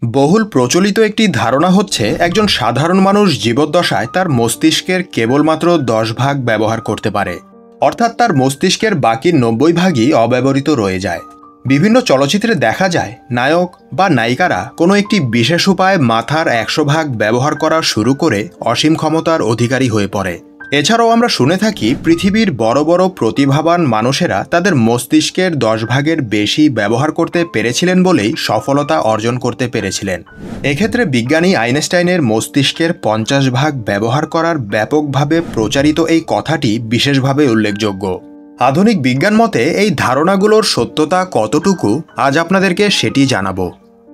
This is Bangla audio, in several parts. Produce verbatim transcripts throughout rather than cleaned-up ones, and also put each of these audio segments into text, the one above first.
বহুল প্রচলিত একটি ধারণা হচ্ছে একজন সাধারণ মানুষ জীবদ্দশায় তার মস্তিষ্কের কেবলমাত্র দশ ভাগ ব্যবহার করতে পারে, অর্থাৎ তার মস্তিষ্কের বাকি নব্বই ভাগই অব্যবহৃত রয়ে যায়। বিভিন্ন চলচ্চিত্রে দেখা যায় নায়ক বা নায়িকারা কোনো একটি বিশেষ উপায়ে মাথার একশো ভাগ ব্যবহার করা শুরু করে অসীম ক্ষমতার অধিকারী হয়ে পড়ে। এছাড়াও আমরা শুনে থাকি পৃথিবীর বড় বড় প্রতিভাবান মানুষেরা তাদের মস্তিষ্কের দশ ভাগের বেশি ব্যবহার করতে পেরেছিলেন বলেই সফলতা অর্জন করতে পেরেছিলেন। এক্ষেত্রে বিজ্ঞানী আইনস্টাইনের মস্তিষ্কের পঞ্চাশ ভাগ ব্যবহার করার ব্যাপকভাবে প্রচারিত এই কথাটি বিশেষভাবে উল্লেখযোগ্য। আধুনিক বিজ্ঞান মতে এই ধারণাগুলোর সত্যতা কতটুকু আজ আপনাদেরকে সেটি জানাবো।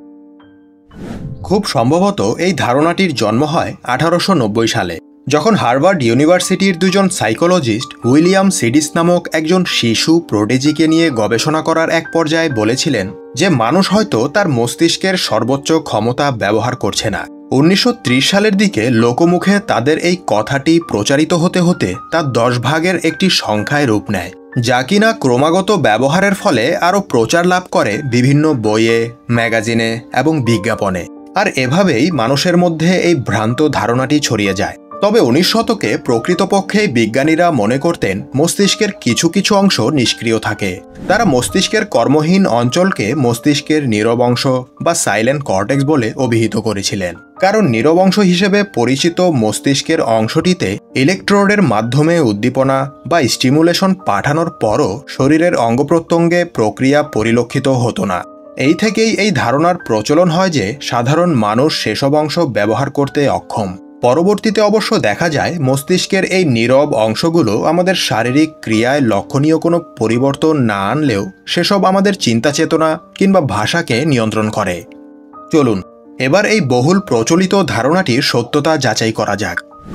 খুব সম্ভবত এই ধারণাটির জন্ম হয় আঠারোশো নব্বই সালে, যখন হার্ভার্ড ইউনিভার্সিটির দুজন সাইকোলজিস্ট উইলিয়াম সিডিস নামক একজন শিশু প্রোডিজিকে নিয়ে গবেষণা করার এক পর্যায়ে বলেছিলেন যে মানুষ হয়তো তার মস্তিষ্কের সর্বোচ্চ ক্ষমতা ব্যবহার করছে না। উনিশশো ত্রিশ সালের দিকে লোকমুখে তাদের এই কথাটি প্রচারিত হতে হতে তা দশ ভাগের একটি সংখ্যায় রূপ নেয়, যা কিনা ক্রমাগত ব্যবহারের ফলে আরও প্রচার লাভ করে বিভিন্ন বইয়ে, ম্যাগাজিনে এবং বিজ্ঞাপনে। আর এভাবেই মানুষের মধ্যে এই ভ্রান্ত ধারণাটি ছড়িয়ে যায়। তবে উনিশ শতকে প্রকৃতপক্ষে বিজ্ঞানীরা মনে করতেন মস্তিষ্কের কিছু কিছু অংশ নিষ্ক্রিয় থাকে। তারা মস্তিষ্কের কর্মহীন অঞ্চলকে মস্তিষ্কের নীরব অংশ বা সাইলেন্ট কর্টেক্স বলে অভিহিত করেছিলেন, কারণ নীরব অংশ হিসেবে পরিচিত মস্তিষ্কের অংশটিতে ইলেকট্রোডের মাধ্যমে উদ্দীপনা বা স্টিমুলেশন পাঠানোর পরও শরীরের অঙ্গপ্রত্যঙ্গে প্রক্রিয়া পরিলক্ষিত হতো না। এই থেকেই এই ধারণার প্রচলন হয় যে সাধারণ মানুষ সেসব অংশ ব্যবহার করতে অক্ষম। পরবর্তীতে অবশ্য দেখা যায় মস্তিষ্কের এই নীরব অংশগুলো আমাদের শারীরিক ক্রিয়ায় লক্ষণীয় কোনো পরিবর্তন না আনলেও সেসব আমাদের চিন্তা চেতনা কিংবা ভাষাকে নিয়ন্ত্রণ করে। চলুন এবার এই বহুল প্রচলিত ধারণাটির সত্যতা যাচাই করা যাক।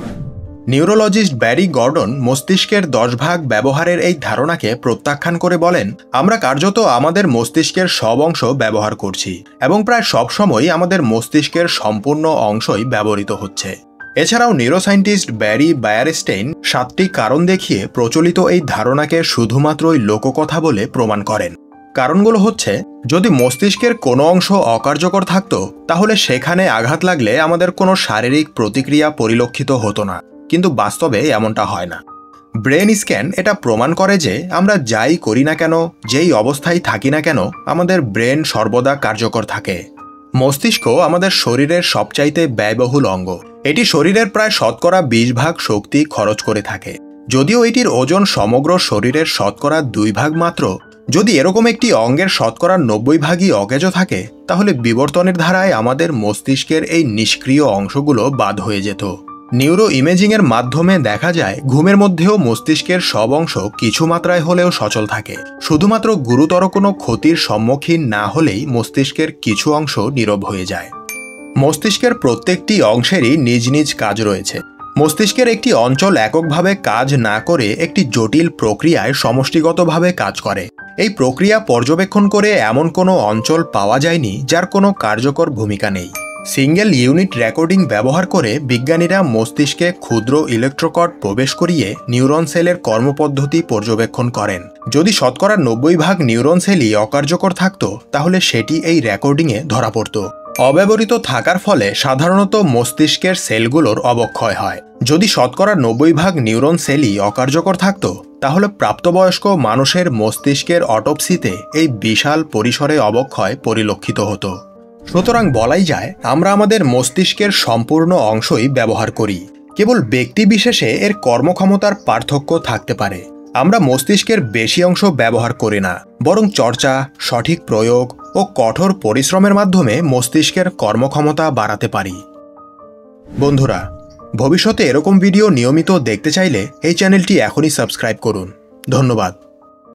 নিউরোলজিস্ট ব্যারি গর্ডন মস্তিষ্কের দশ ভাগ ব্যবহারের এই ধারণাকে প্রত্যাখ্যান করে বলেন, আমরা কার্যত আমাদের মস্তিষ্কের সব অংশ ব্যবহার করছি এবং প্রায় সব সময়ই আমাদের মস্তিষ্কের সম্পূর্ণ অংশই ব্যবহৃত হচ্ছে। এছাড়াও নিউরোসায়েন্টিস্ট ব্যারি বায়ারস্টেইন সাতটি কারণ দেখিয়ে প্রচলিত এই ধারণাকে শুধুমাত্রই লোককথা বলে প্রমাণ করেন। কারণগুলো হচ্ছে, যদি মস্তিষ্কের কোনো অংশ অকার্যকর থাকত তাহলে সেখানে আঘাত লাগলে আমাদের কোনো শারীরিক প্রতিক্রিয়া পরিলক্ষিত হতো না, কিন্তু বাস্তবে এমনটা হয় না। ব্রেন স্ক্যান এটা প্রমাণ করে যে আমরা যাই করি না কেন, যেই অবস্থায় থাকি না কেন, আমাদের ব্রেন সর্বদা কার্যকর থাকে। মস্তিষ্ক আমাদের শরীরের সবচাইতে ব্যয়বহুল অঙ্গ। এটি শরীরের প্রায় শতকরা বিশ ভাগ শক্তি খরচ করে থাকে। যদিও এটির ওজন সমগ্র শরীরের শতকরা দুই ভাগ মাত্র, যদি এরকম একটি অঙ্গের শতকরা নব্বই ভাগই অকেজ থাকে তাহলে বিবর্তনের ধারায় আমাদের মস্তিষ্কের এই নিষ্ক্রিয় অংশগুলো বাদ হয়ে যেত। নিউরো ইমেজিংয়ের মাধ্যমে দেখা যায় ঘুমের মধ্যেও মস্তিষ্কের সব অংশ কিছু মাত্রায় হলেও সচল থাকে। শুধুমাত্র গুরুতর কোনো ক্ষতির সম্মুখীন না হলেই মস্তিষ্কের কিছু অংশ নীরব হয়ে যায়। মস্তিষ্কের প্রত্যেকটি অংশেরই নিজ নিজ কাজ রয়েছে। মস্তিষ্কের একটি অঞ্চল এককভাবে কাজ না করে একটি জটিল প্রক্রিয়ায় সমষ্টিগতভাবে কাজ করে। এই প্রক্রিয়া পর্যবেক্ষণ করে এমন কোনো অঞ্চল পাওয়া যায়নি যার কোনো কার্যকর ভূমিকা নেই। সিঙ্গেল ইউনিট রেকর্ডিং ব্যবহার করে বিজ্ঞানীরা মস্তিষ্কে ক্ষুদ্র ইলেকট্রোকর্ড প্রবেশ করিয়ে নিউরন সেলের কর্মপদ্ধতি পর্যবেক্ষণ করেন। যদি শতকরা নব্বই ভাগ নিউরন সেলই অকার্যকর থাকত তাহলে সেটি এই রেকর্ডিংয়ে ধরা পড়ত। অব্যবহৃত থাকার ফলে সাধারণত মস্তিষ্কের সেলগুলোর অবক্ষয় হয়। যদি শতকরা নব্বই ভাগ নিউরন সেলই অকার্যকর থাকত তাহলে প্রাপ্তবয়স্ক মানুষের মস্তিষ্কের অটোপসিতে এই বিশাল পরিসরে অবক্ষয় পরিলক্ষিত হতো। সুতরাং বলাই যায় আমরা আমাদের মস্তিষ্কের সম্পূর্ণ অংশই ব্যবহার করি, কেবল ব্যক্তিবিশেষে এর কর্মক্ষমতার পার্থক্য থাকতে পারে। আমরা মস্তিষ্কের বেশি অংশ ব্যবহার করি না, বরং চর্চা, সঠিক প্রয়োগ ও কঠোর পরিশ্রমের মাধ্যমে মস্তিষ্কের কর্মক্ষমতা বাড়াতে পারি। বন্ধুরা, ভবিষ্যতে এরকম ভিডিও নিয়মিত দেখতে চাইলে এই চ্যানেলটি এখনই সাবস্ক্রাইব করুন। ধন্যবাদ।